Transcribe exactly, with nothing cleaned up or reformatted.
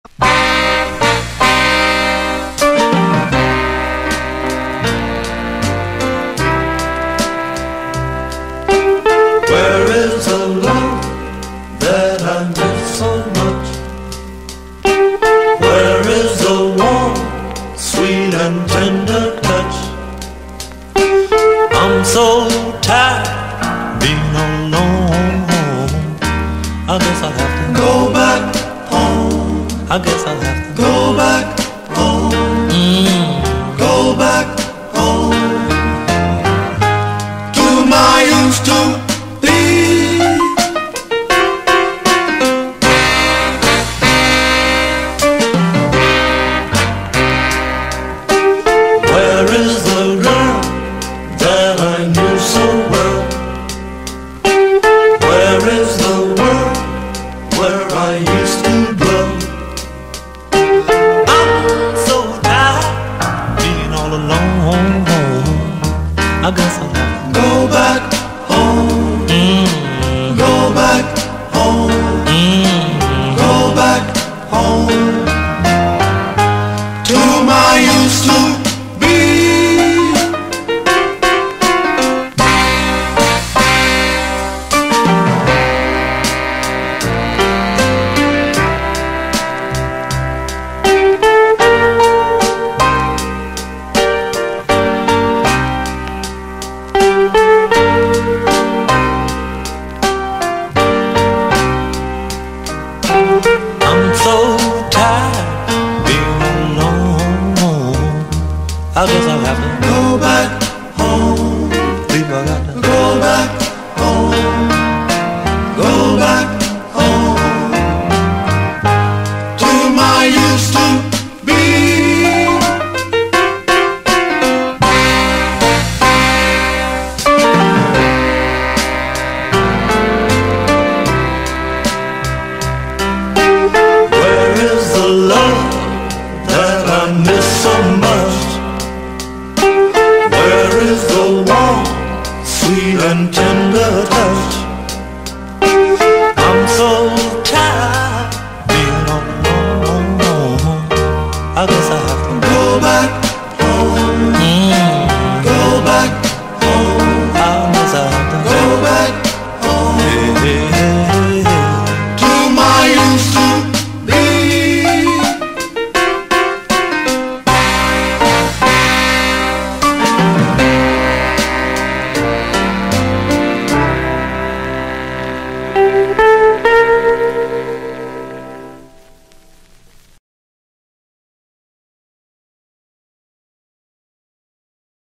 Where is the love that I miss so much? Where is the warm, sweet and tender touch? I'm so tired being alone. I guess I'll have to go back home. I guess I'll have to go back home. Mm. Go back home to my used to be. Where is the girl that I knew so well? Where is the world where I used to dwell? I'm so tired being all alone. I guess I'll have to go back home. Mm. Go back home. Mm. Go back home to my used to be. I'm so tired being alone. I guess I'll have to go back home. People got to go back home. Go back home to my used to be. Where is the love that I miss so much? Where is the warm, sweet and tender touch? I'm so tired being alone. I guess I have to go back